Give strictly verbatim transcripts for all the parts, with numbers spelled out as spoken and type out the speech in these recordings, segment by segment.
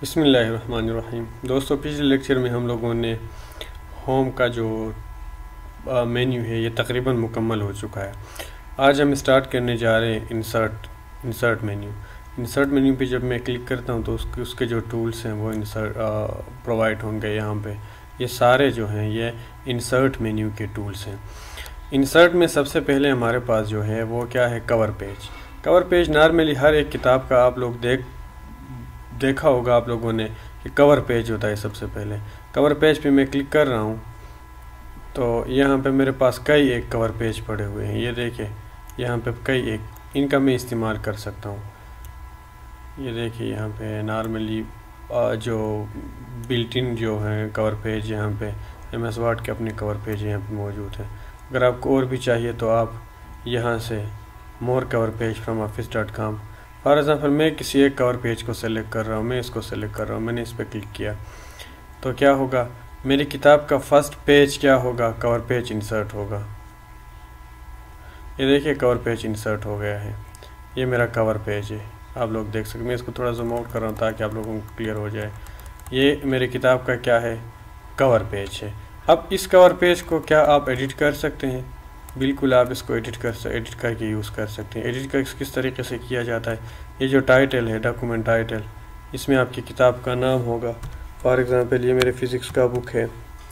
बिस्मिल्लाहिर्रहमानिर्रहीम। दोस्तों, पिछले लेक्चर में हम लोगों ने होम का जो मेन्यू है ये तकरीबन मुकम्मल हो चुका है। आज हम स्टार्ट करने जा रहे हैं insert insert menu. Insert menu पे जब मैं क्लिक करता हूँ तो उसके उसके जो टूल्स हैं वो इंसर्ट प्रोवाइड होंगे। यहाँ पे ये सारे जो हैं ये इंसर्ट मेन्यू के टूल्स हैं। इंसर्ट में सबसे पहले हमारे पास जो है वो क्या है, cover page. Cover page normally हर एक किताब का आप लोग देख देखा होगा आप लोगों ने कि कवर पेज होता है। सबसे पहले कवर पेज पे मैं क्लिक कर रहा हूँ तो यहाँ पे मेरे पास कई एक कवर पेज पड़े हुए हैं। ये देखिए यहाँ पे कई एक इनका मैं इस्तेमाल कर सकता हूँ। ये देखिए यहाँ पे नॉर्मली जो बिल्ट इन जो है कवर पेज यहाँ पे एम एस वर्ड के अपने कवर पेज यहाँ पे मौजूद हैं। अगर आपको और भी चाहिए तो आप यहाँ से more cover page from office dot com for example मैं किसी एक कवर पेज को सेलेक्ट कर रहा हूँ, मैं इसको सेलेक्ट कर रहा हूँ, मैंने इस पर क्लिक किया तो क्या होगा, मेरी किताब का फर्स्ट पेज क्या होगा, कवर पेज इंसर्ट होगा। ये देखिए कवर पेज इंसर्ट हो गया है। ये मेरा कवर पेज है, आप लोग देख सकते हैं। मैं इसको थोड़ा जूम आउट कर रहा हूँ ताकि आप लोगों को क्लियर हो जाए। ये मेरे किताब का क्या है, कवर पेज है। अब इस कवर पेज को क्या आप एडिट कर सकते हैं? बिल्कुल, आप इसको एडिट कर एडिट करके यूज़ कर सकते हैं। एडिट कर किस तरीके से किया जाता है, ये जो टाइटल है डॉक्यूमेंट टाइटल, इसमें आपकी किताब का नाम होगा। फॉर एग्ज़ाम्पल ये मेरे फिज़िक्स का बुक है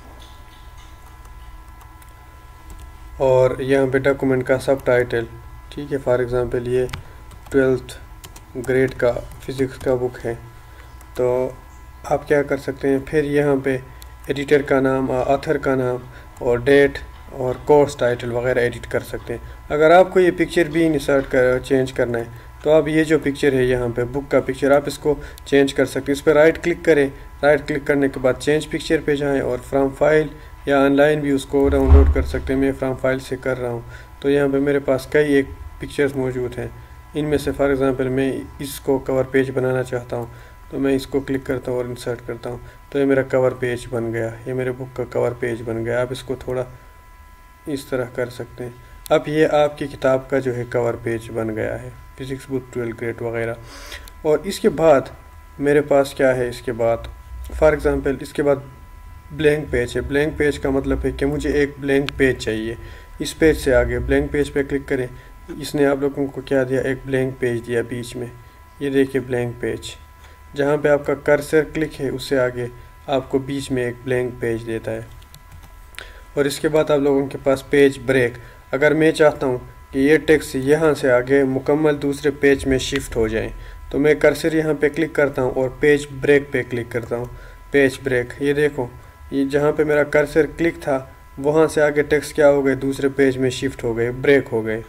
और यहाँ पे डॉक्यूमेंट का सब टाइटल, ठीक है। फॉर एग्ज़ाम्पल ये ट्वेल्थ ग्रेड का फिज़िक्स का बुक है। तो आप क्या कर सकते हैं, फिर यहाँ पे एडिटर का नाम, ऑथर का नाम और डेट और कोर्स टाइटल वगैरह एडिट कर सकते हैं। अगर आपको ये पिक्चर भी इंसर्ट कर चेंज करना है तो आप ये जो पिक्चर है यहाँ पे बुक का पिक्चर, आप इसको चेंज कर सकते हैं। इस पर राइट क्लिक करें, राइट क्लिक करने के बाद चेंज पिक्चर पे जाएं और फ्रॉम फाइल या ऑनलाइन भी उसको डाउनलोड कर सकते हैं। मैं फ्रॉम फाइल से कर रहा हूँ तो यहाँ पे मेरे पास कई एक पिक्चर्स मौजूद हैं। इनमें से फॉर एग्ज़ाम्पल मैं इसको कवर पेज बनाना चाहता हूँ तो मैं इसको क्लिक करता हूँ और इंसर्ट करता हूँ तो ये मेरा कवर पेज बन गया। ये मेरे बुक का कवर पेज बन गया। आप इसको थोड़ा इस तरह कर सकते हैं। अब ये आपकी किताब का जो है कवर पेज बन गया है, फिज़िक्स बुक ट्वेल्थ ग्रेड वगैरह। और इसके बाद मेरे पास क्या है, इसके बाद फॉर एग्ज़ाम्पल इसके बाद ब्लैंक पेज है। ब्लैंक पेज का मतलब है कि मुझे एक ब्लैंक पेज चाहिए। इस पेज से आगे ब्लैंक पेज पे क्लिक करें। इसने आप लोगों को क्या दिया, एक ब्लैंक पेज दिया बीच में। ये देखिए ब्लैंक पेज, जहाँ पे आपका कर्सर क्लिक है उससे आगे आपको बीच में एक ब्लैंक पेज देता है। और इसके बाद आप लोगों के पास पेज ब्रेक। अगर मैं चाहता हूँ कि ये टेक्स्ट यहाँ से आगे मुकम्मल दूसरे पेज में शिफ्ट हो जाए तो मैं कर्सर यहाँ पे क्लिक करता हूँ और पेज ब्रेक पे क्लिक करता हूँ। पेज ब्रेक, ये देखो, ये जहाँ पे मेरा कर्सर क्लिक था वहाँ से आगे टेक्स्ट क्या हो गए, दूसरे पेज में शिफ्ट हो गए, ब्रेक हो गए।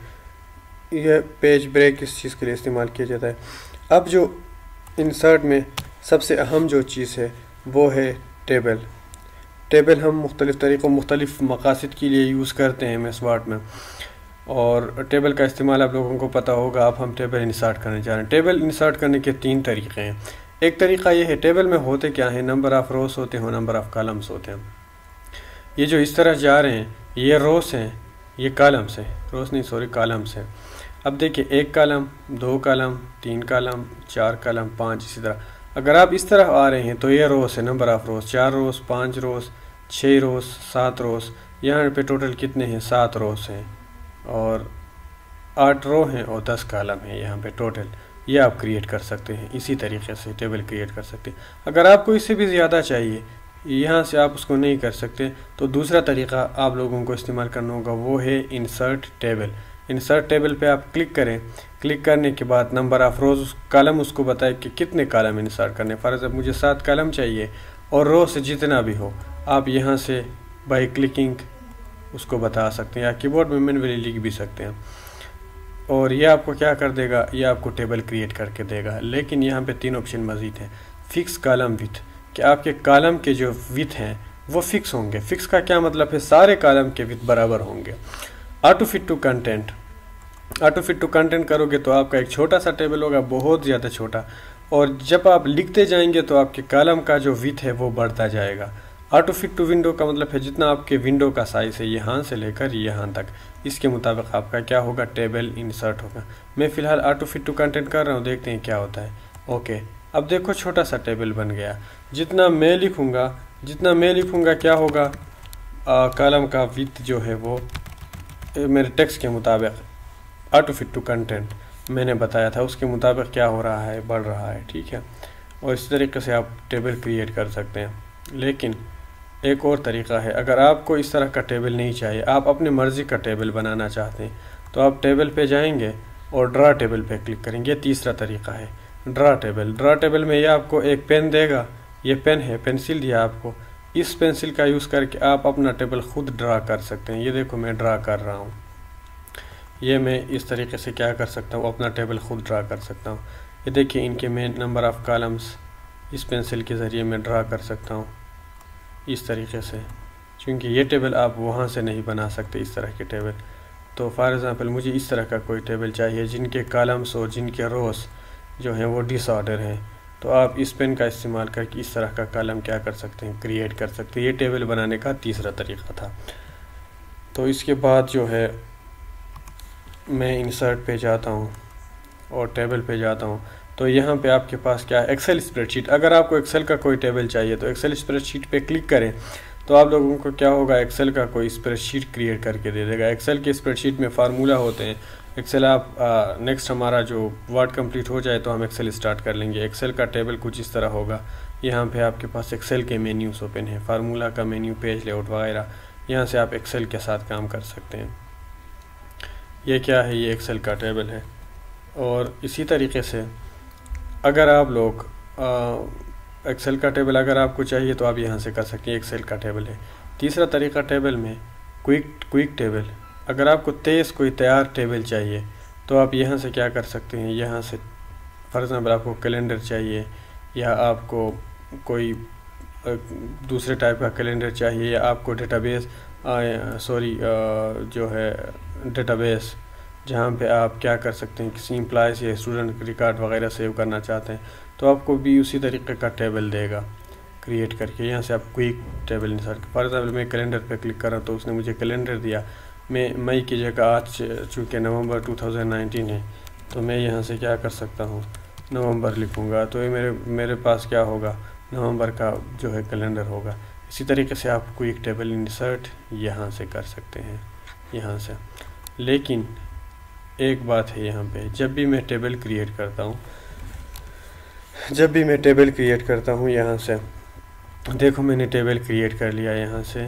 यह पेज ब्रेक इस चीज़ के लिए इस्तेमाल किया जाता है। अब जो इंसर्ट में सबसे अहम जो चीज़ है वो है टेबल। टेबल हम मुख्तलिफ़ तरीक़ों मुख्तलिफ़ मकासद के लिए यूज़ करते हैं एम एस वर्ड में, और टेबल का इस्तेमाल आप लोगों को पता होगा। अब हम टेबल इंसर्ट करने जा रहे हैं। टेबल इंसर्ट करने के तीन तरीक़े हैं। एक तरीक़ा ये है, टेबल में होते क्या है, नंबर ऑफ़ रोस होते हैं, नंबर ऑफ़ कॉलम्स होते हैं। ये जो इस तरह जा रहे हैं ये रोस हैं, ये कॉलम्स हैं, रोस नहीं सॉरी कॉलम्स हैं। अब देखिए एक कॉलम, दो कॉलम, तीन कॉलम, चार कॉलम, पाँच, इसी तरह। अगर आप इस तरह आ रहे हैं तो ये रोस है, नंबर ऑफ़ रोस, चार रोस, पाँच रोस, छः रोस, सात रोस। यहाँ पे टोटल कितने हैं, सात रोस हैं और आठ रो हैं और दस कॉलम हैं यहाँ पे टोटल। ये आप क्रिएट कर सकते हैं, इसी तरीके से टेबल क्रिएट कर सकते हैं। अगर आपको इससे भी ज़्यादा चाहिए, यहाँ से आप उसको नहीं कर सकते तो दूसरा तरीक़ा आप लोगों को इस्तेमाल करना होगा, वो है इंसर्ट टेबल। इंसर्ट टेबल पे आप क्लिक करें। क्लिक करने के बाद नंबर ऑफ़ रोज़ कॉलम उसको बताए कि कितने कॉलम इंसर्ट करने। फॉर एग्जाम्पल मुझे सात कॉलम चाहिए और रो से जितना भी हो आप यहाँ से बाय क्लिकिंग उसको बता सकते हैं या कीबोर्ड में मैन्युअली लिख भी सकते हैं। और ये आपको क्या कर देगा, ये आपको टेबल क्रिएट करके देगा। लेकिन यहाँ पे तीन ऑप्शन मज़ीद हैं। फ़िक्स कॉलम विथ, कि आपके कॉलम के जो विथ हैं वो फ़िक्स होंगे। फ़िक्स का क्या मतलब है, सारे कॉलम के विथ बराबर होंगे। Auto fit to content, auto fit to content करोगे तो आपका एक छोटा सा टेबल होगा, बहुत ज़्यादा छोटा, और जब आप लिखते जाएंगे तो आपके कॉलम का जो विथ है वो बढ़ता जाएगा। ऑटो फिट टू विंडो का मतलब है जितना आपके विंडो का साइज़ है यहाँ से लेकर यहाँ तक, इसके मुताबिक आपका क्या होगा, टेबल इंसर्ट होगा। मैं फ़िलहाल ऑटो फिट टू कंटेंट कर रहा हूँ, देखते हैं क्या होता है। ओके, अब देखो छोटा सा टेबल बन गया। जितना मैं लिखूँगा जितना मैं लिखूँगा क्या होगा, कॉलम का विड्थ जो है वो मेरे टेक्स्ट के मुताबिक ऑटो फिट टू कंटेंट मैंने बताया था उसके मुताबिक क्या हो रहा है, बढ़ रहा है। ठीक है, और इस तरीके से आप टेबल क्रिएट कर सकते हैं। लेकिन एक और तरीका है, अगर आपको इस तरह का टेबल नहीं चाहिए, आप अपनी मर्ज़ी का टेबल बनाना चाहते हैं, तो आप टेबल पे जाएंगे और ड्रा टेबल पे क्लिक करेंगे। ये तीसरा तरीका है ड्रा टेबल। ड्रा टेबल में ये आपको एक पेन देगा, ये पेन है, पेंसिल दिया आपको। इस पेंसिल का यूज़ करके आप अपना टेबल खुद ड्रा कर सकते हैं। ये देखो मैं ड्रा कर रहा हूँ, ये मैं इस तरीके से क्या कर सकता हूँ, अपना टेबल खुद ड्रा कर सकता हूँ। ये देखिए इनके मैं नंबर ऑफ़ कॉलम्स इस पेंसिल के ज़रिए मैं ड्रा कर सकता हूँ इस तरीके से, क्योंकि ये टेबल आप वहाँ से नहीं बना सकते इस तरह के टेबल। तो फॉर एग्ज़ाम्पल मुझे इस तरह का कोई टेबल चाहिए जिनके कॉलम्स और जिनके रोस जो हैं वो डिसऑर्डर हैं, तो आप इस पेन का इस्तेमाल करके इस तरह का कॉलम क्या कर सकते हैं, क्रिएट कर सकते हैं। ये टेबल बनाने का तीसरा तरीका था। तो इसके बाद जो है मैं इंसर्ट पे जाता हूँ और टेबल पे जाता हूँ, तो यहाँ पे आपके पास क्या है, एक्सेल स्प्रेडशीट। अगर आपको एक्सेल का कोई टेबल चाहिए तो एक्सेल स्प्रेडशीट पे क्लिक करें तो आप लोगों को क्या होगा, एक्सेल का कोई स्प्रेडशीट क्रिएट करके दे देगा। एक्सेल के स्प्रेडशीट में फार्मूला होते हैं। एक्सेल आप नेक्स्ट हमारा जो वर्ड कंप्लीट हो जाए तो हम एक्सेल स्टार्ट कर लेंगे। एक्सेल का टेबल कुछ इस तरह होगा। यहाँ पे आपके पास एक्सेल के मेन्यूज़ ओपन है, फार्मूला का मेन्यू, पेज लेआउट वगैरह। यहाँ से आप एक्सेल के साथ काम कर सकते हैं। ये क्या है, ये एक्सेल का टेबल है। और इसी तरीके से अगर आप लोग एक्सेल का टेबल अगर आपको चाहिए तो आप यहाँ से कर सकते हैं, एक्सेल का टेबल है। तीसरा तरीका टेबल में क्विक क्विक टेबल। अगर आपको तेज़ कोई तैयार टेबल चाहिए तो आप यहाँ से क्या कर सकते हैं, यहाँ से फॉर एग्ज़ाम्पल आपको कैलेंडर चाहिए या आपको कोई दूसरे टाइप का कैलेंडर चाहिए या आपको डेटाबेस सॉरी जो है डेटाबेस जहाँ पे आप क्या कर सकते हैं, किसी एम्प्लॉयज़ या स्टूडेंट रिकॉर्ड वगैरह सेव करना चाहते हैं तो आपको भी उसी तरीके का टेबल देगा क्रिएट करके। यहाँ से आप quick table insert, for example मैं कैलेंडर पे क्लिक कर रहा हूँ तो उसने मुझे कैलेंडर दिया। मैं मई की जगह आज चूँकि नवंबर टू थाउजेंड नाइनटीन है तो मैं यहाँ से क्या कर सकता हूँ, नवंबर लिखूँगा तो ये मेरे मेरे पास क्या होगा, नवंबर का जो है कैलेंडर होगा। इसी तरीके से आप क्विक टेबल इंसर्ट यहाँ से कर सकते हैं, यहाँ से। लेकिन एक बात है यहाँ पे, जब भी मैं टेबल क्रिएट करता हूँ जब भी मैं टेबल क्रिएट करता हूँ यहाँ से देखो मैंने टेबल क्रिएट कर लिया यहाँ से।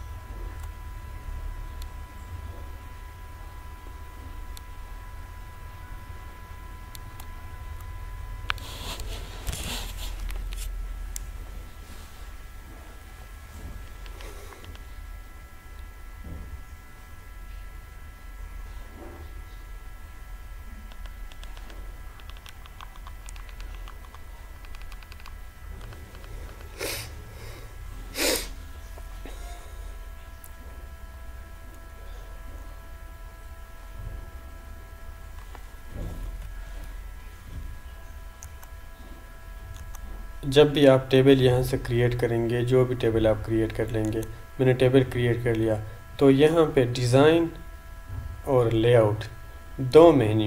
जब भी आप टेबल यहाँ से क्रिएट करेंगे, जो भी टेबल आप क्रिएट कर लेंगे, मैंने टेबल क्रिएट कर लिया तो यहाँ पे डिज़ाइन और लेआउट दो मेन्यू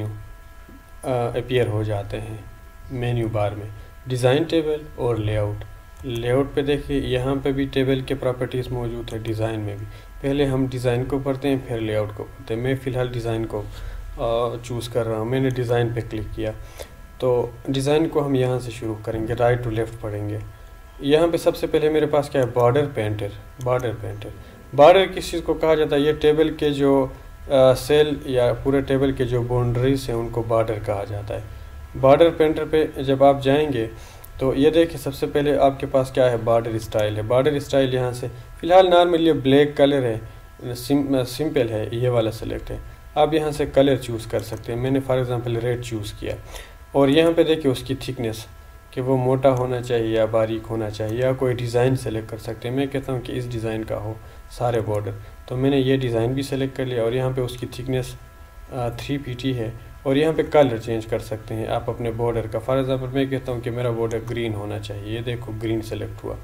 अपीयर हो जाते हैं मेन्यू बार में, डिज़ाइन टेबल और लेआउट। लेआउट पे देखिए यहाँ पे भी टेबल के प्रॉपर्टीज़ मौजूद है, डिज़ाइन में भी। पहले हम डिज़ाइन को पढ़ते हैं फिर लेआउट को पढ़ते हैं। मैं फ़िलहाल डिज़ाइन को चूज़ कर रहा हूँ। मैंने डिज़ाइन पे क्लिक किया तो डिज़ाइन को हम यहाँ से शुरू करेंगे, राइट टू लेफ़्ट पढ़ेंगे। यहाँ पे सबसे पहले मेरे पास क्या है, border painter. Border painter border किस चीज़ को कहा जाता है, ये टेबल के जो आ, सेल या पूरे टेबल के जो बाउंड्रीज हैं उनको बॉर्डर कहा जाता है। बॉर्डर पेंटर पे जब आप जाएंगे तो ये देखिए सबसे पहले आपके पास क्या है, बॉर्डर स्टाइल है। बॉर्डर स्टाइल यहाँ से फ़िलहाल नॉर्मल ये ब्लैक कलर है, सिम, सिंपल है, ये वाला सेलेक्ट है। आप यहाँ से कलर चूज़ कर सकते हैं। मैंने फॉर एग्ज़ाम्पल रेड चूज़ किया और यहाँ पे देखिए उसकी थिकनेस कि वो मोटा होना चाहिए या बारीक होना चाहिए, या कोई डिज़ाइन सेलेक्ट कर सकते हैं। मैं कहता हूँ कि इस डिज़ाइन का हो सारे बॉर्डर, तो मैंने ये डिज़ाइन भी सेलेक्ट कर लिया और यहाँ पे उसकी थिकनेस थ्री पीटी है। और यहाँ पे कलर चेंज कर सकते हैं आप अपने बॉर्डर का। फॉर एग्ज़ाम्पल मैं कहता हूँ कि मेरा बॉर्डर ग्रीन होना चाहिए, ये देखो ग्रीन सेलेक्ट हुआ।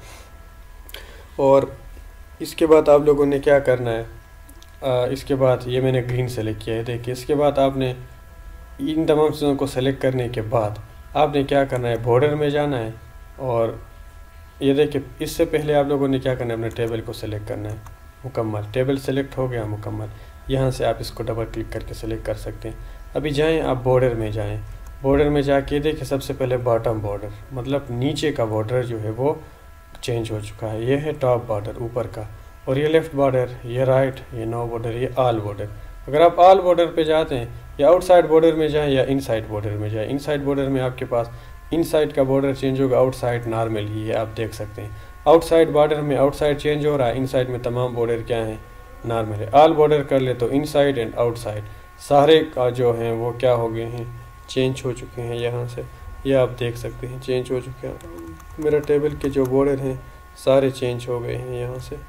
और इसके बाद आप लोगों ने क्या करना है, आ, इसके बाद ये मैंने ग्रीन सेलेक्ट किया है, देखिए। इसके बाद आपने इन तमाम चीज़ों को सेलेक्ट करने के बाद आपने क्या करना है, बॉर्डर में जाना है और ये देखिए इससे पहले आप लोगों ने क्या करना है, अपने टेबल को सिलेक्ट करना है मुकम्मल। टेबल सेलेक्ट हो गया मुकम्मल, यहाँ से आप इसको डबल क्लिक करके सेलेक्ट कर सकते हैं। अभी जाएं आप बॉर्डर में जाएं, बॉर्डर में जाके देखिए सबसे पहले बॉटम बॉर्डर मतलब नीचे का बॉर्डर जो है वो चेंज हो चुका है। ये है टॉप बॉर्डर ऊपर का, और ये लेफ़्ट बॉर्डर, ये राइट, ये नो बॉर्डर, ये ऑल बॉर्डर। अगर आप ऑल बॉर्डर पे जाते हैं या आउटसाइड बॉर्डर में जाएं या इनसाइड बॉर्डर में जाएं, इनसाइड बॉर्डर में आपके पास इनसाइड का बॉर्डर चेंज होगा, आउटसाइड नॉर्मल ही है, आप देख सकते हैं। आउटसाइड बॉर्डर में आउटसाइड चेंज हो रहा है, इनसाइड में तमाम बॉर्डर क्या है, नॉर्मल है। ऑल बॉर्डर कर ले तो इनसाइड एंड आउटसाइड सारे का जो हैं वो क्या हो गए हैं, चेंज हो चुके हैं। यहाँ से ये आप देख सकते हैं चेंज हो चुके हैं। मेरा टेबल के जो बॉर्डर हैं सारे चेंज हो गए हैं, यहाँ से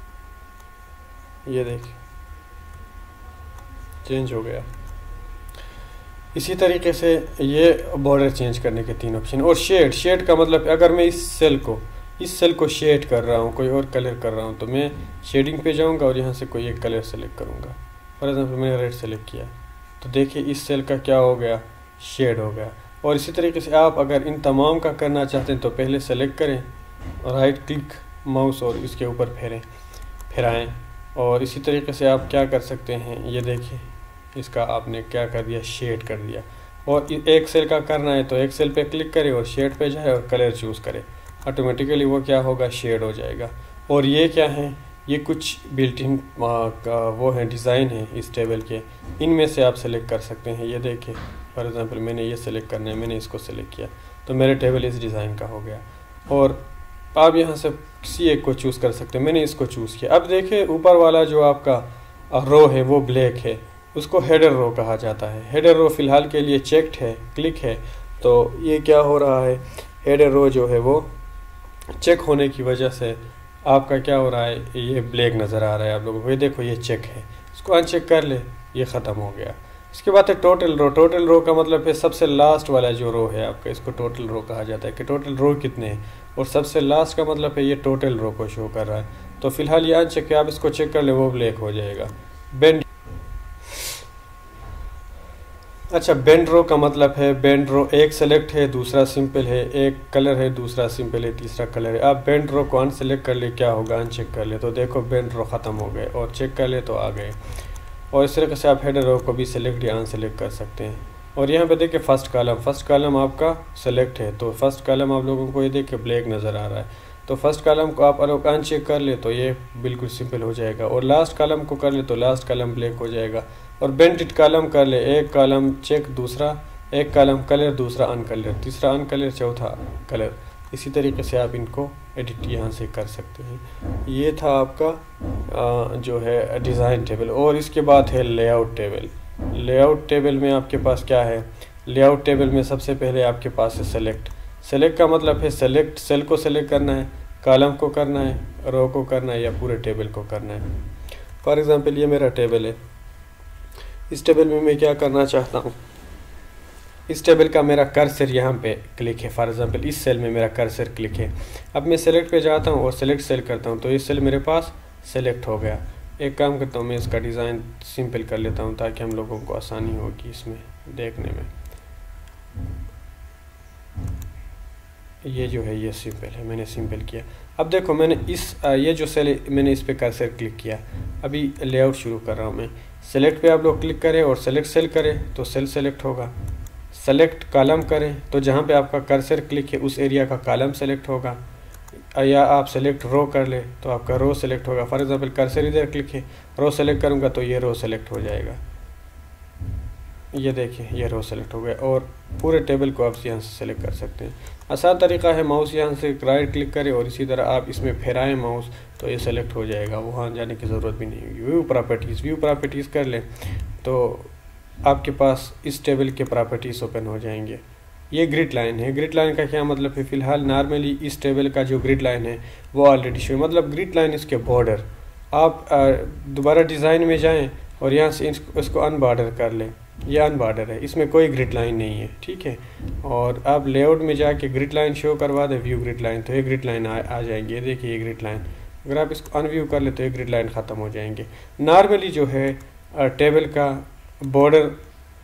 ये देखिए चेंज हो गया। इसी तरीके से ये बॉर्डर चेंज करने के तीन ऑप्शन। और शेड, शेड का मतलब अगर मैं इस सेल को इस सेल को शेड कर रहा हूँ, कोई और कलर कर रहा हूँ, तो मैं शेडिंग पे जाऊँगा और यहाँ से कोई एक कलर सेलेक्ट करूँगा। फॉर एग्जांपल मैंने रेड सेलेक्ट किया तो देखिए इस सेल का क्या हो गया, शेड हो गया। और इसी तरीके से आप अगर इन तमाम का करना चाहते हैं तो पहले सेलेक्ट करें और राइट क्लिक माउस और इसके ऊपर फेरें फिराएँ। और इसी तरीके से आप क्या कर सकते हैं, ये देखिए इसका आपने क्या कर दिया, शेड कर दिया। और एक सेल का करना है तो एक सेल पे क्लिक करें और शेड पे जाए और कलर चूज़ करें, ऑटोमेटिकली वो क्या होगा, शेड हो जाएगा। और ये क्या है, ये कुछ बिल्ट इन का वो है डिज़ाइन है इस टेबल के, इनमें से आप सेलेक्ट कर सकते हैं। ये देखिए फॉर एग्ज़ाम्पल मैंने ये सेलेक्ट करना है, मैंने इसको सेलेक्ट किया तो मेरे टेबल इस डिज़ाइन का हो गया। और आप यहाँ से किसी एक को चूज़ कर सकते हैं, मैंने इसको चूज़ किया। अब देखिए ऊपर वाला जो आपका रो है वो ब्लैक है, उसको हेडर रो कहा जाता है। हेडर रो फ़िलहाल के लिए चेक्ड है, क्लिक है, तो ये क्या हो रहा है, हेडर रो जो है वो चेक होने की वजह से आपका क्या हो रहा है, ये ब्लैक नज़र आ रहा है आप लोगों को। ये देखो ये चेक है, इसको अनचेक कर ले, ये ख़त्म हो गया। इसके बाद है टोटल रो। टोटल रो का मतलब है सबसे लास्ट वाला जो रो है आपका, इसको टोटल रो कहा जाता है कि टोटल रो कितने हैं। और सबसे लास्ट का मतलब है ये टोटल रो को शो कर रहा है। तो फिलहाल ये अनचेक है, आप इसको चेक कर ले, वो ब्लैक हो जाएगा। बेंड, अच्छा बेंड रो का मतलब है, बेंड रो एक सेलेक्ट है, दूसरा सिंपल है, एक कलर है, दूसरा सिंपल है, तीसरा कलर है। आप बेंड रो को अनसेलेक्ट कर ले, क्या होगा, अनचेक कर ले तो देखो बेंड रो ख़त्म हो गए, और चेक कर ले तो आ गए। और इस तरीके से आप हेडर रो को भी सिलेक्ट या अनसेलेक्ट कर सकते हैं। और यहाँ पे देखिए फर्स्ट कॉलम, फर्स्ट कॉलम आपका सेलेक्ट है तो फर्स्ट कॉलम आप लोगों को ये देखिए ब्लैक नज़र आ रहा है। तो फर्स्ट कॉलम को आप अगर अनचेक कर ले तो ये बिल्कुल सिंपल हो जाएगा, और लास्ट कॉलम को कर ले तो लास्ट कॉलम ब्लैक हो जाएगा। और बेंटेड कॉलम कर ले, एक कॉलम चेक, दूसरा एक कॉलम कलर, दूसरा अनकलर, तीसरा अनकलर, चौथा कलर। इसी तरीके से आप इनको एडिट यहाँ से कर सकते हैं। ये था आपका आ, जो है डिज़ाइन टेबल। और इसके बाद है लेआउट टेबल। लेआउट टेबल में आपके पास क्या है, लेआउट टेबल में सबसे पहले आपके पास है सेलेक्ट। सेलेक्ट का मतलब है सेलेक्ट, सेल को सेलेक्ट करना है, कॉलम को करना है, रो को करना है, या पूरे टेबल को करना है। फॉर एग्ज़ाम्पल ये मेरा टेबल है, इस टेबल में मैं क्या करना चाहता हूँ, इस टेबल का मेरा कर्सर यहाँ पे क्लिक है। फॉर एग्ज़ाम्पल इस सेल में मेरा कर्सर क्लिक है। अब मैं सेलेक्ट पे जाता हूँ और सेलेक्ट सेल करता हूँ तो ये सेल मेरे पास सेलेक्ट हो गया। एक काम करता हूँ, मैं इसका डिज़ाइन सिंपल कर लेता हूँ ताकि हम लोगों को आसानी होगी इसमें देखने में। ये जो है ये सिंपल है, मैंने सिंपल किया। अब देखो मैंने इस ये जो सेल है मैंने इस पे कर्सर क्लिक किया। अभी लेआउट शुरू कर रहा हूँ मैं। सेलेक्ट पे आप लोग क्लिक करें और सेलेक्ट सेल करें तो सेल सेलेक्ट होगा। सेलेक्ट कॉलम करें तो जहाँ पे आपका कर्सर क्लिक है उस एरिया का कॉलम सेलेक्ट होगा, या आप सेलेक्ट रो कर ले तो आपका रो सेलेक्ट होगा। फॉर एग्जांपल कर्सर इधर क्लिक है, रो सेलेक्ट करूँगा तो ये रो सेलेक्ट हो जाएगा। ये देखिए ये रो सेलेक्ट हो गया, और पूरे टेबल को आप यहाँ से सेलेक्ट कर सकते हैं। आसान तरीका है, माउस यहाँ से राइट क्लिक करें और इसी तरह आप इसमें फेराएं माउस तो ये सेलेक्ट हो जाएगा, वहाँ जाने की ज़रूरत भी नहीं होगी। व्यू प्रॉपर्टीज़, व्यू प्रॉपर्टीज़ कर लें तो आपके पास इस टेबल के प्रॉपर्टीज़ ओपन हो जाएंगे। ये ग्रिड लाइन है। ग्रिड लाइन का क्या मतलब है, फ़िलहाल नॉर्मली इस टेबल का जो ग्रिड लाइन है वो ऑलरेडी शो, मतलब ग्रिड लाइन इसके बॉर्डर। आप दोबारा डिज़ाइन में जाएँ और यहाँ से इसको, इसको अनबॉर्डर कर लें। ये अनबॉर्डर है, इसमें कोई ग्रिड लाइन नहीं है, ठीक है। और आप लेआउट में जाके ग्रिड लाइन शो करवा दें, व्यू ग्रिड लाइन, तो ये ग्रिड लाइन आ, आ जाएंगी। ये देखिए ये ग्रिड लाइन, अगर आप इसको अनव्यू कर ले तो ये ग्रिड लाइन ख़त्म हो जाएंगे। नॉर्मली जो है टेबल का बॉर्डर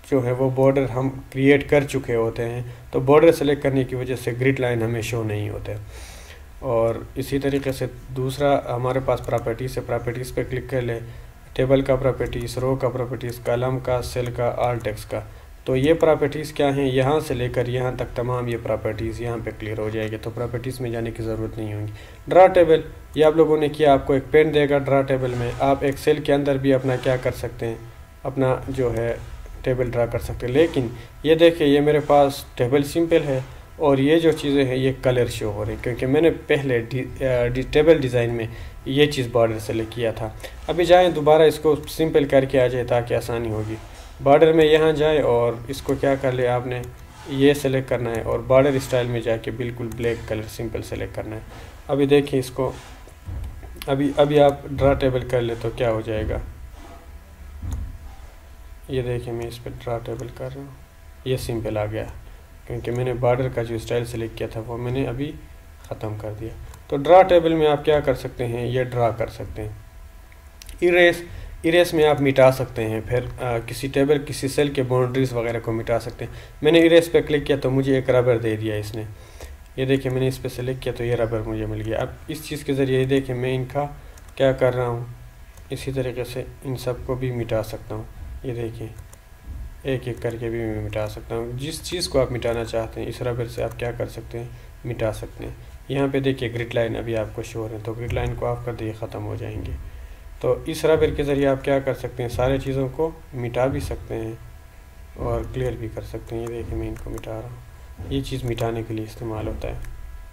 जो है वो बॉर्डर हम क्रिएट कर चुके होते हैं, तो बॉर्डर सेलेक्ट करने की वजह से ग्रिड लाइन हमें शो नहीं होते। और इसी तरीके से दूसरा हमारे पास प्रॉपर्टीज़ है, प्रॉपर्टीज़ पे क्लिक कर ले, टेबल का प्रॉपर्टीज़, रो का प्रॉपर्टीज़, कॉलम का, सेल का, ऑल टेक्स्ट का। तो ये प्रॉपर्टीज़ क्या हैं, यहाँ से लेकर यहाँ तक तमाम ये प्रॉपर्टीज़ यहाँ पे क्लियर हो जाएगी, तो प्रॉपर्टीज़ में जाने की ज़रूरत नहीं होगी। ड्रा टेबल, ये आप लोगों ने किया, आपको एक पेन देगा ड्रा टेबल में, आप एक सेल के अंदर भी अपना क्या कर सकते हैं, अपना जो है टेबल ड्रा कर सकते हैं। लेकिन ये देखिए ये मेरे पास टेबल सिंपल है और ये जो चीज़ें हैं ये कलर शो हो रही हैं, क्योंकि मैंने पहले डी, डी, टेबल डिज़ाइन में ये चीज़ बॉर्डर सेलेक्ट किया था। अभी जाएँ दोबारा इसको सिंपल करके आ जाए ताकि आसानी होगी। बॉर्डर में यहाँ जाए और इसको क्या कर ले, आपने ये सेलेक्ट करना है और बॉर्डर स्टाइल में जाके बिल्कुल ब्लैक कलर सिंपल सेलेक्ट करना है। अभी देखिए इसको, अभी अभी आप ड्रा टेबल कर ले तो क्या हो जाएगा, ये देखिए मैं इस पर ड्रा टेबल कर रहा हूँ, ये सिंपल आ गया क्योंकि मैंने बॉर्डर का जो स्टाइल सेलेक्ट किया था वो मैंने अभी ख़त्म कर दिया। तो ड्रा टेबल में आप क्या कर सकते हैं, ये ड्रा कर सकते हैं। इरेस, इरेस में आप मिटा सकते हैं, फिर आ, किसी टेबल किसी सेल के बाउंड्रीज़ वगैरह को मिटा सकते हैं। मैंने इरेस पे क्लिक किया तो मुझे एक रबर दे दिया इसने, ये देखिए मैंने इस पर सेलेक्ट किया तो ये रबर मुझे मिल गया। अब इस चीज़ के ज़रिए देखिए मैं इनका क्या कर रहा हूँ, इसी तरीके से इन सब को भी मिटा सकता हूँ। ये देखिए एक एक करके भी मैं मिटा सकता हूँ। जिस चीज़ को आप मिटाना चाहते हैं इस रबर से आप क्या कर सकते हैं, मिटा सकते हैं। यहाँ पे देखिए ग्रिड लाइन अभी आपको शो है, तो ग्रिड लाइन को ऑफ कर दिए, ख़त्म हो जाएंगे। तो इस रबर के ज़रिए आप क्या कर सकते हैं, सारे चीज़ों को मिटा भी सकते हैं और क्लियर भी कर सकते हैं। ये देखिए मैं इनको मिटा रहा हूँ, ये चीज़ मिटाने के लिए इस्तेमाल होता है।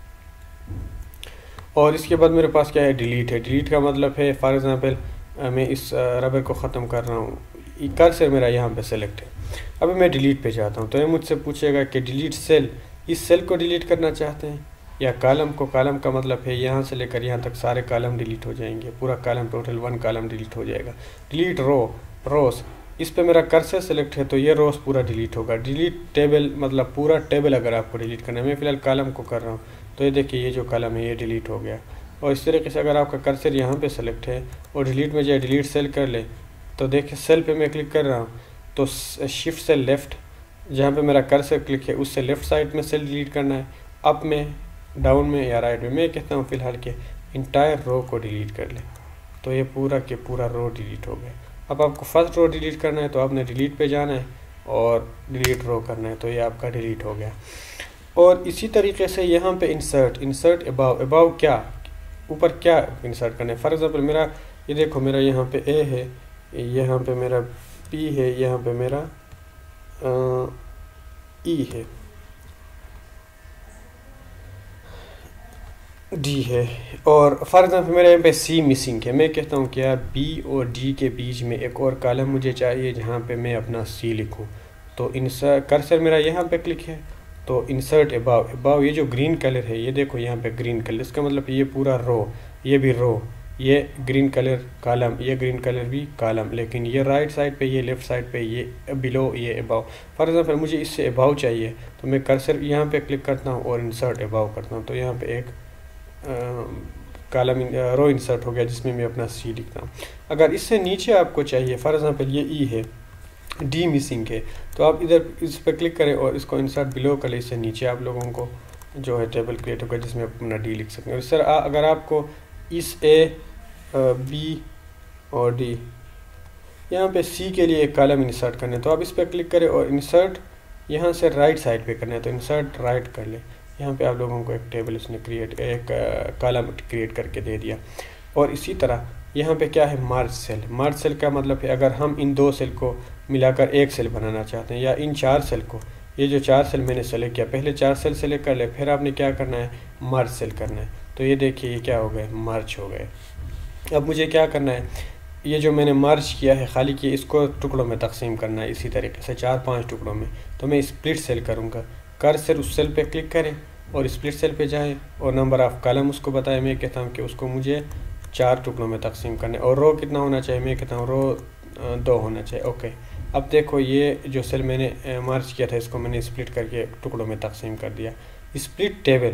और इसके बाद मेरे पास क्या है, डिलीट है। डिलीट का मतलब है फॉर एग्ज़ाम्पल मैं इस रबर को ख़त्म कर रहा हूँ, कर्सर मेरा यहाँ पे सेलेक्ट है, अभी मैं डिलीट पे जाता हूँ तो ये मुझसे पूछेगा कि डिलीट सेल, इस सेल को डिलीट करना चाहते हैं या कॉलम को। कॉलम का मतलब है यहाँ से लेकर यहाँ तक सारे कॉलम डिलीट हो जाएंगे, पूरा column total one column delete हो जाएगा। डिलीट रो, रोस, इस पे मेरा कर्सर सेलेक्ट है तो ये रोस पूरा डिलीट होगा। डिलीट टेबल मतलब पूरा टेबल अगर आपको डिलीट करना है, मैं फ़िलहाल कॉलम को कर रहा हूँ तो ये देखिए ये जो कॉलम है ये डिलीट हो गया। और इस तरीके से अगर आपका कर्सर यहाँ पे सेलेक्ट है और डिलीट में जाए डिलीट सेल कर ले तो देखिए सेल पे मैं क्लिक कर रहा हूँ तो शिफ्ट से लेफ़्ट, जहाँ पे मेरा कर्सर क्लिक है उससे लेफ़्ट साइड में सेल डिलीट करना है, अप में, डाउन में या राइट में। मैं कहता हूँ फ़िलहाल के इंटायर रो को डिलीट कर ले, तो ये पूरा के पूरा रो डिलीट हो गया। अब आपको फर्स्ट रो डिलीट करना है तो आपने डिलीट पे जाना है और डिलीट रो करना है, तो ये आपका डिलीट हो गया। और इसी तरीके से यहाँ पे इंसर्ट, इंसर्ट अबाव, अबाव क्या, ऊपर क्या इंसर्ट करना है। फॉर एग्ज़ाम्पल मेरा ये देखो मेरा यहाँ पे ए है, यहाँ पे मेरा पी है, यहाँ पे मेरा ई है, डी है, और फॉर एग्जाम्पल मेरे यहाँ पे सी मिसिंग है। मैं कहता हूँ कि यार बी और डी के बीच में एक और कॉलम मुझे चाहिए जहाँ पे मैं अपना सी लिखूँ। तो इंसर्ट, कर्सर मेरा यहाँ पे क्लिक है तो इंसर्ट अबाव, अबाव ये जो ग्रीन कलर है ये देखो यहाँ पे ग्रीन कलर, इसका मतलब ये पूरा रो, ये भी रो, ये ग्रीन कलर कॉलम, ये ग्रीन कलर भी कॉलम, लेकिन ये राइट साइड पे, ये लेफ़्ट साइड पे, ये बिलो, ये अबाव। फॉर एग्जांपल मुझे इससे अबाव चाहिए तो मैं कर्सर यहाँ पे क्लिक करता हूँ और इंसर्ट अबाव करता हूँ, तो यहाँ पे एक कॉलम रो इंसर्ट हो गया जिसमें मैं अपना सी लिखता हूँ। अगर इससे नीचे आपको चाहिए, फॉर एग्जांपल ये ई है, डी मिसिंग है, तो आप इधर इस पर क्लिक करें और इसको इंसर्ट बिलो कर ले, इससे नीचे आप लोगों को जो है टेबल क्रिएट होगा जिसमें आप अपना डी लिख सकते हैं। इस तरह अगर आपको इस ए, बी और डी, यहाँ पे सी के लिए एक कॉलम इंसर्ट करना है तो आप इस पर क्लिक करें और इंसर्ट यहाँ से राइट साइड पे करना है तो इंसर्ट राइट कर ले। यहाँ पे आप लोगों को एक टेबल उसने क्रिएट, एक कॉलम क्रिएट करके दे दिया। और इसी तरह यहाँ पे क्या है, मार्ज सेल। मार्ज सेल का मतलब है अगर हम इन दो सेल को मिलाकर एक सेल बनाना चाहते हैं या इन चार सेल को, ये जो चार सेल मैंने सेलेक्ट किया, पहले चार सेल सेलेक्ट कर ले, फिर आपने क्या करना है, मार्ज सेल करना है। तो ये देखिए ये क्या हो गए, मार्ज हो गए। अब मुझे क्या करना है, ये जो मैंने मार्ज किया है खाली किया, इसको टुकड़ों में तकसीम करना है, इसी तरीके से चार पांच टुकड़ों में। तो मैं स्प्लिट सेल करूँगा, कर्सर उस सेल पे क्लिक करें और स्प्लिट सेल पे जाएं और नंबर ऑफ़ कॉलम उसको बताएं। मैं कहता हूँ कि उसको मुझे चार टुकड़ों में तकसीम करना है और रो कितना होना चाहिए, मैं कहता हूँ रो दो होना चाहिए। ओके, अब देखो ये जो सेल मैंने मार्ज किया था इसको मैंने स्प्लिट करके टुकड़ों में तकसीम कर दिया। स्प्लिट टेबल,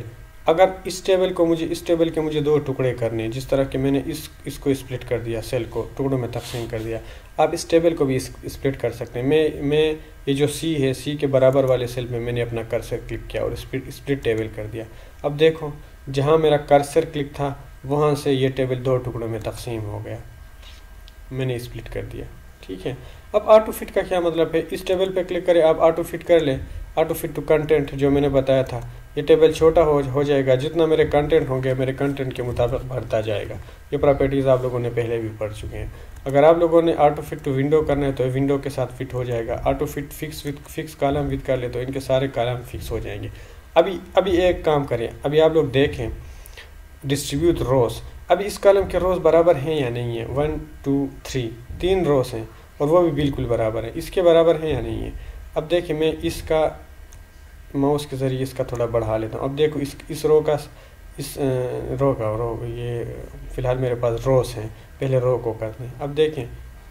अगर इस टेबल को मुझे इस टेबल के मुझे दो टुकड़े करने हैं, जिस तरह के मैंने इस इसको स्प्लिट कर दिया, सेल को टुकड़ों में तकसीम कर दिया, आप इस टेबल को भी स्प्लिट कर सकते हैं। मैं मैं ये जो सी है, सी के बराबर वाले सेल में मैंने अपना कर्सर क्लिक किया और स्प्लिट स्प्लिट टेबल कर दिया। अब देखो, जहाँ मेरा कर्सर क्लिक था वहाँ से ये टेबल दो टुकड़ों में तकसीम हो गया, मैंने स्प्लिट कर दिया। ठीक है, अब ऑटो फिट का क्या मतलब है, इस टेबल पे क्लिक करें, आप ऑटो फिट कर लें। ऑटो फिट टू कंटेंट जो मैंने बताया था, ये टेबल छोटा हो हो जाएगा, जितना मेरे कंटेंट होंगे मेरे कंटेंट के मुताबिक बढ़ता जाएगा। ये प्रॉपर्टीज़ आप लोगों ने पहले भी पढ़ चुके हैं। अगर आप लोगों ने ऑटो फिट टू विंडो करना है तो विंडो के साथ फिट हो जाएगा। Auto fit fix width fix column width कर ले तो इनके सारे कॉलम फिक्स हो जाएंगे। अभी अभी एक काम करें, अभी आप लोग देखें डिस्ट्रीब्यूट रोज। अभी इस कॉलम के रोज बराबर हैं या नहीं है, वन टू थ्री, तीन रोज हैं और वो भी बिल्कुल बराबर है, इसके बराबर है या नहीं है। अब देखिए, मैं इसका माउस के ज़रिए इसका थोड़ा बढ़ा लेता हूँ। अब देखो, इस इस रो का इस रो का रो ये फ़िलहाल मेरे पास रोज हैं, पहले रो को करते हैं। अब देखें,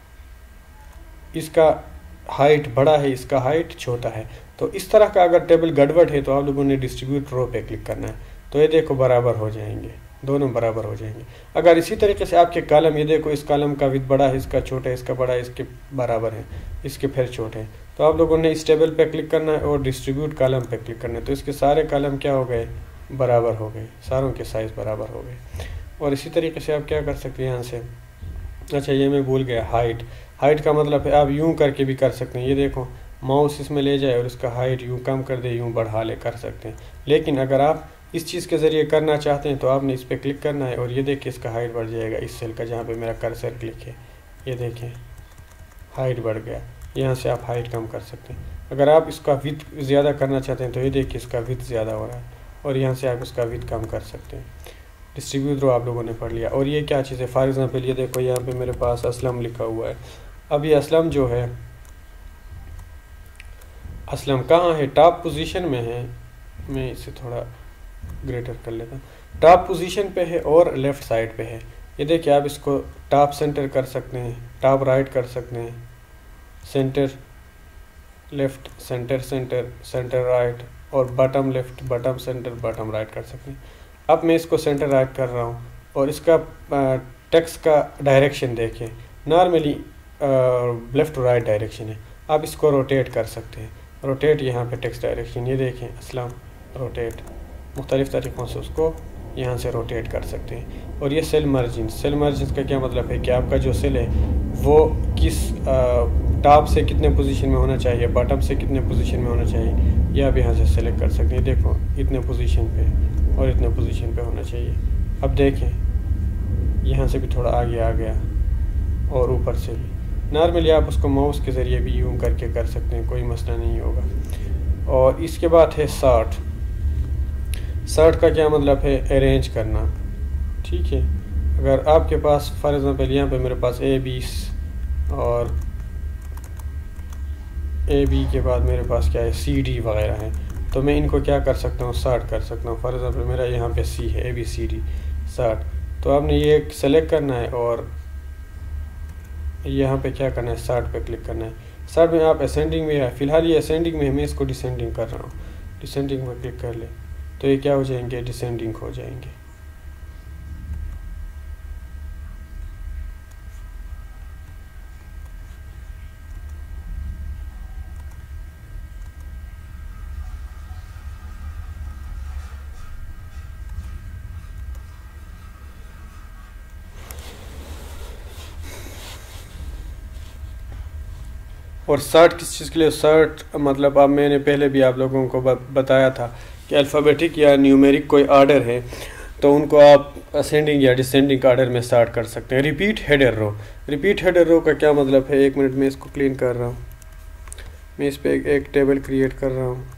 इसका हाइट बड़ा है, इसका हाइट छोटा है। तो इस तरह का अगर टेबल गड़बड़ है तो आप लोगों ने डिस्ट्रीब्यूट रो पे क्लिक करना है, तो ये देखो बराबर हो जाएंगे, दोनों बराबर हो जाएंगे। अगर इसी तरीके से आपके कॉलम, ये देखो इस कॉलम का विड्थ बड़ा है, इसका छोटा है, इसका बड़ा है, इसके बराबर है, इसके फिर छोटे हैं, तो आप लोगों ने इस टेबल पे क्लिक करना है और डिस्ट्रीब्यूट कॉलम पे क्लिक करना है। तो इसके सारे कॉलम क्या हो गए, बराबर हो गए, सारों के साइज़ बराबर हो गए। और इसी तरीके से आप क्या कर सकते हैं यहाँ से, अच्छा ये मैं भूल गया, हाइट। हाइट का मतलब है आप यूँ करके भी कर सकते हैं। ये देखो, माउस इसमें ले जाए और इसका हाइट यूँ कम कर दे, यूँ बढ़ा ले, कर सकते हैं। लेकिन अगर आप इस चीज़ के ज़रिए करना चाहते हैं तो आपने इस पर क्लिक करना है और ये देखिए इसका हाइट बढ़ जाएगा, इस सेल का जहाँ पे मेरा कर्सर क्लिक है, ये देखें हाइट बढ़ गया। यहाँ से आप हाइट कम कर सकते हैं। अगर आप इसका विड्थ ज़्यादा करना चाहते हैं तो ये देखिए इसका विड्थ ज़्यादा हो रहा है और यहाँ से आप इसका विड्थ कम कर सकते हैं। डिस्ट्रीब्यूट रो आप लोगों ने पढ़ लिया। और ये क्या चीज़ है, फॉर एग्ज़ाम्पल ये देखो यहाँ पे मेरे पास असलम लिखा हुआ है। अब ये असलम जो है, असलम कहाँ है, टॉप पोजीशन में है। मैं इसे थोड़ा ग्रेटर कर लेता हूँ, टॉप पोजीशन पे है और लेफ़्ट साइड पे है। ये देखिए, आप इसको टॉप सेंटर कर सकते हैं, टॉप राइट कर सकते हैं, centre left, centre centre, centre right और bottom left, bottom centre, bottom right कर सकते हैं। अब मैं इसको सेंटर राइट कर रहा हूँ और इसका टेक्स्ट का डायरेक्शन देखें, normally left to right direction है। आप इसको रोटेट कर सकते हैं, रोटेट यहाँ पे टेक्स्ट डायरेक्शन, ये देखें असलम रोटेट, मुख्तलिफ़ तरीक़ों से उसको यहाँ से रोटेट कर सकते हैं। और ये सेल मार्जिन, सेल मार्जिन का क्या मतलब है कि आपका जो सेल है वो किस टॉप से कितने पोजीशन में होना चाहिए, बॉटम से कितने पोजीशन में होना चाहिए, ये आप यहाँ से सेलेक्ट कर सकते हैं। देखो इतने पोजीशन पे और इतने पोजीशन पे होना चाहिए। अब देखें यहाँ से भी थोड़ा आगे आ गया और ऊपर से भी। नॉर्मली आप उसको माउस के ज़रिए भी यूँ करके कर सकते हैं, कोई मसला नहीं होगा। और इसके बाद है सॉर्ट। सॉर्ट का क्या मतलब है, अरेंज करना। ठीक है, अगर आपके पास फॉर एग्ज़ाम्पल यहाँ पे मेरे पास ए बी और ए बी के बाद मेरे पास क्या है, सी डी वगैरह है, तो मैं इनको क्या कर सकता हूँ, सॉर्ट कर सकता हूँ। फॉर एग्ज़ाम्पल मेरा यहाँ पे सी है, A B C D sort, तो आपने ये सेलेक्ट करना है और यहाँ पे क्या करना है, सॉर्ट पे क्लिक करना है। सॉर्ट में आप असेंडिंग में है, फ़िलहाल ये असेंडिंग में है, मैं इसको डिसेंडिंग कर रहा हूँ। डिसेंडिंग पर क्लिक कर ले तो ये क्या हो जाएंगे, डिसेंडिंग हो जाएंगे। और सॉर्ट किस चीज़ के लिए, सॉर्ट मतलब अब मैंने पहले भी आप लोगों को बताया था कि अल्फ़ाबेटिक या न्यूमेरिक कोई ऑर्डर है तो उनको आप असेंडिंग या डिसेंडिंग ऑर्डर में सॉर्ट कर सकते हैं। Repeat header row, repeat header row का क्या मतलब है, एक मिनट में इसको क्लीन कर रहा हूँ। मैं इस पर एक, एक टेबल क्रिएट कर रहा हूँ।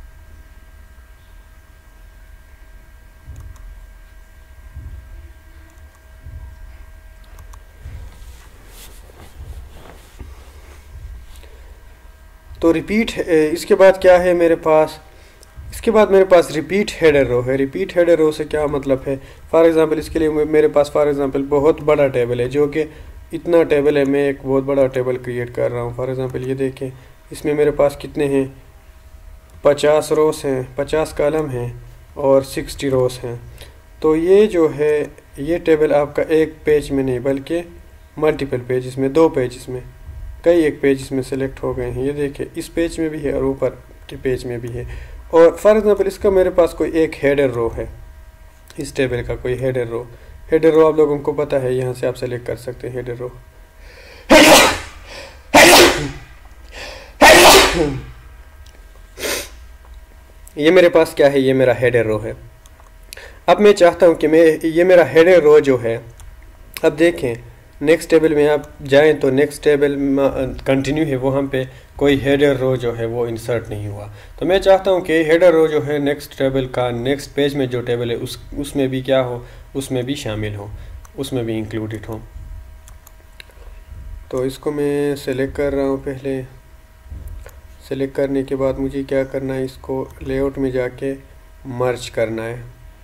तो रिपीट, इसके बाद क्या है मेरे पास, इसके बाद मेरे पास रिपीट हेडर रो है। रिपीट हेडर रो से क्या मतलब है, फॉर एग्ज़ाम्पल इसके लिए मेरे पास फॉर एग्ज़ाम्पल बहुत बड़ा टेबल है, जो कि इतना टेबल है, मैं एक बहुत बड़ा टेबल क्रिएट कर रहा हूँ। फॉर एग्ज़ाम्पल ये देखें, इसमें मेरे पास कितने हैं, पचास रोस हैं, पचास कॉलम हैं और सिक्सटी रोज हैं। तो ये जो है ये टेबल आपका एक पेज में नहीं बल्कि मल्टीपल पेजेस में, दो पेजेस में, कई एक पेजेस में सेलेक्ट हो गए हैं। ये देखिए इस पेज में भी है और ऊपर के पेज में भी है। और फॉर एग्जांपल इसका मेरे पास कोई एक हेडर रो है, इस टेबल का कोई हेडर रो हेडर रो आप लोगों को पता है, यहाँ से आप सेलेक्ट कर सकते हैं हेडर रो। ये मेरे पास क्या है, ये मेरा हेडर रो है। अब मैं चाहता हूँ कि मैं ये मेरा हेडर रो जो है, अब देखें नेक्स्ट टेबल में आप जाएं तो नेक्स्ट टेबल में कंटिन्यू है, वहाँ पे कोई हेडर रो जो है वो इंसर्ट नहीं हुआ। तो मैं चाहता हूँ कि हेडर रो जो है नेक्स्ट टेबल का नेक्स्ट पेज में जो टेबल है उस उसमें भी क्या हो, उसमें भी शामिल हो, उसमें भी इंक्लूडेड हो। तो इसको मैं सेलेक्ट कर रहा हूँ। पहले सेलेक्ट करने के बाद मुझे क्या करना है, इसको लेआउट में जाके मर्ज करना है,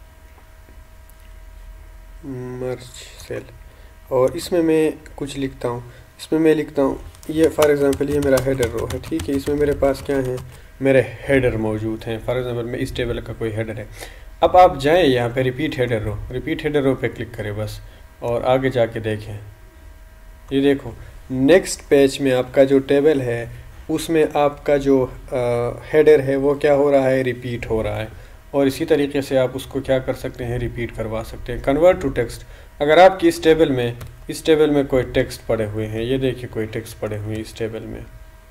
मर्ज सेल। और इसमें मैं कुछ लिखता हूँ, इसमें मैं लिखता हूँ ये फॉर एग्ज़ाम्पल ये मेरा हेडर रो है, ठीक है। इसमें मेरे पास क्या है, मेरे हेडर मौजूद हैं। फॉर एग्ज़ाम्पल मैं इस टेबल का कोई हेडर है। अब आप जाएं यहाँ पे repeat header row, repeat header row पे क्लिक करें बस, और आगे जाके देखें। ये देखो नेक्स्ट पेज में आपका जो टेबल है उसमें आपका जो हेडर है वो क्या हो रहा है, रिपीट हो रहा है। और इसी तरीके से आप उसको क्या कर सकते हैं, रिपीट करवा सकते हैं। कन्वर्ट टू टेक्स्ट, अगर आपकी इस टेबल में इस टेबल में कोई टेक्स्ट पड़े हुए हैं, ये देखिए कोई टेक्स्ट पड़े हुए हैं इस टेबल में,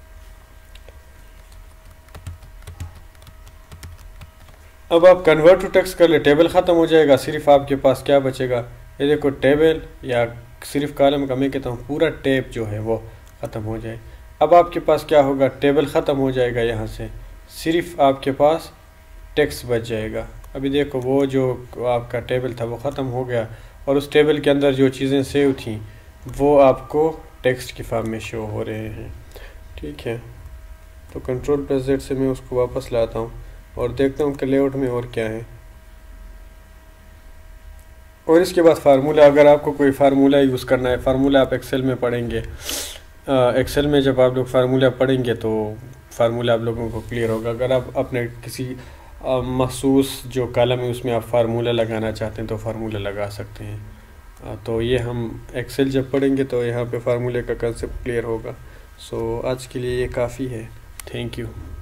अब आप कन्वर्ट टू टेक्स्ट कर ले, टेबल ख़त्म हो जाएगा, सिर्फ आपके पास क्या बचेगा, ये देखो टेबल या सिर्फ कॉलम का, मैं कहता हूँ पूरा टैब जो है वो ख़त्म हो जाए। अब आपके पास क्या होगा, टेबल ख़त्म हो जाएगा, यहाँ से सिर्फ आपके पास टेक्स्ट बच जाएगा। अभी देखो वो जो आपका टेबल था वो ख़त्म हो गया और उस टेबल के अंदर जो चीज़ें सेव थी वो आपको टेक्स्ट की फॉर्म में शो हो रहे हैं, ठीक है। तो कंट्रोल प्लस जेड से मैं उसको वापस लाता हूँ और देखता हूँ कि लेआउट में और क्या है। और इसके बाद फार्मूला, अगर आपको कोई फार्मूला यूज़ करना है, फार्मूला आप एक्सेल में पढ़ेंगे, एक्सेल में जब आप लोग फार्मूला पढ़ेंगे तो फार्मूला आप लोगों को क्लियर होगा। अगर आप अपने किसी मखसूस जो कॉलम है उसमें आप फार्मूला लगाना चाहते हैं तो फार्मूला लगा सकते हैं। तो ये हम एक्सेल जब पढ़ेंगे तो यहाँ पे फार्मूले का कंसेप्ट क्लियर होगा। सो आज के लिए ये काफ़ी है। Thank you.